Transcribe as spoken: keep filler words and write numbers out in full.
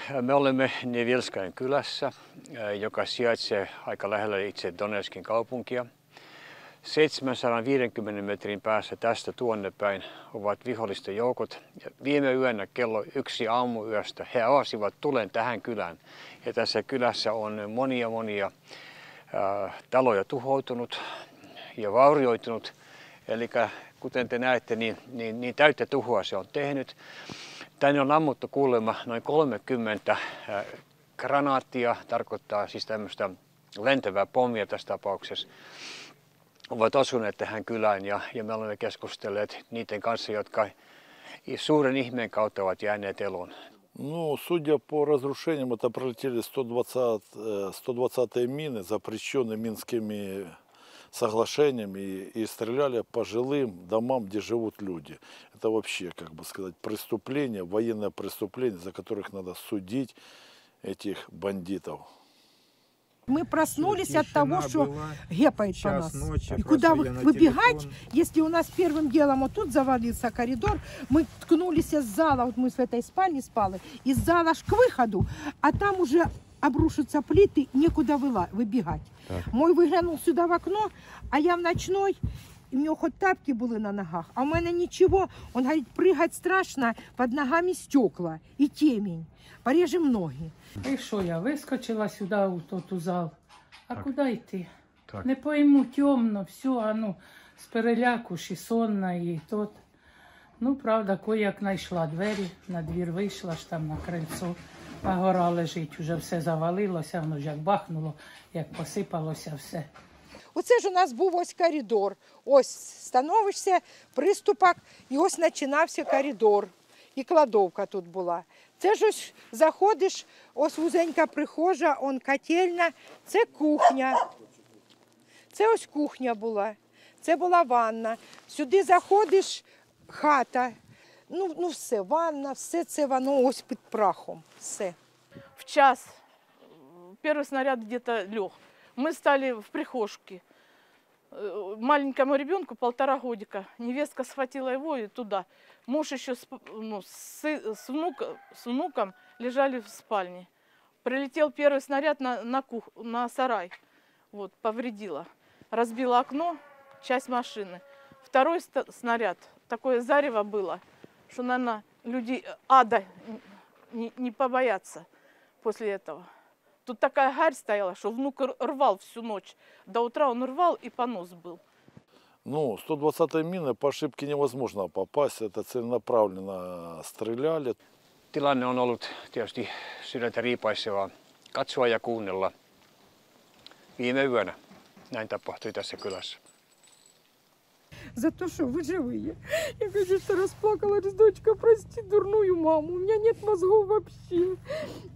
Me olemme Nevilskain kylässä, joka sijaitsee aika lähellä itse Donetskin kaupunkia. seitsemänsadanviidenkymmenen metrin päässä tästä tuonne päin ovat vihollisten joukot. Viime yönä kello yksi aamuyöstä he avasivat tulen tähän kylään. Ja tässä kylässä on monia monia ää, taloja tuhoutunut ja vaurioitunut. Eli kuten te näette, niin, niin, niin täyttä tuhoa se on tehnyt. Tänne on ammuttu kuulemma noin kolmekymmentä ää, granaattia, tarkoittaa siis tämmöistä lentävää pommia tässä tapauksessa. Ovat osuneet tähän kylään ja, ja me olemme keskustelleet niiden kanssa, jotka suuren ihmeen kautta ovat jääneet eloon. Ну, судя по разрушениям, это пролетели сто двадцатые мины, запрещенные Минскими соглашениями, и, и стреляли по жилым домам, где живут люди. Это вообще, как бы сказать, преступление, военное преступление, за которых надо судить этих бандитов. Мы проснулись от того, что гепает по нас. И куда выбегать, если у нас первым делом вот тут завалился коридор, мы ткнулись из зала, вот мы в этой спальне спали, из зала аж к выходу, а там уже обрушатся плиты, некуда выбегать. Так. Мой выглянул сюда в окно, а я в ночной, и у него хоть тапки были на ногах, а у меня ничего. Он говорит, прыгать страшно, под ногами стекла и темень, порежем ноги. І що, я вискочила сюди, у тот зал. А так. Куди йти? Так. Не пойму, темно, все, а ну, з переляку, і сонна, і тот. Ну, правда, кое-як знайшла двері, на двір вийшла ж там на крильцо. А гора лежить, вже все завалилося, воно ж як бахнуло, як посипалося все. Оце ж у нас був ось коридор. Ось становишся, приступок, і ось починався коридор. І кладовка тут була. Це ж ось заходиш, ось вузенька прихожа, он котельня, це кухня. Це ось кухня була, це була ванна. Сюди заходиш, хата. Ну, ну все, ванна, все це воно ось під прахом, все. В час первый снаряд где-то лег. Мы стали в прихожке. Маленькому ребенку полтора годика. Невестка схватила его и туда. Муж еще с, ну, с, с, внук, с внуком лежали в спальне. Прилетел первый снаряд на, на, кух, на сарай. Вот, повредила. Разбила окно, часть машины. Второй снаряд, такое зарево было, что, наверное, люди ада не, не побоятся после этого. Тут такая гарь стояла, что внук рвал всю ночь. До утра он рвал и понос был. Ну, сто двадцатые мины по ошибке невозможно попасть. Это целенаправленно стреляли. Tilanne on ollut tietysti sydäntä riipaisevaa katsoa ja kuunnella. Viime yönä näin tapahtui tässä kylässä. За то, что вы живые. Я, конечно, расплакалась, дочка, прости дурную маму. У меня нет мозгов вообще.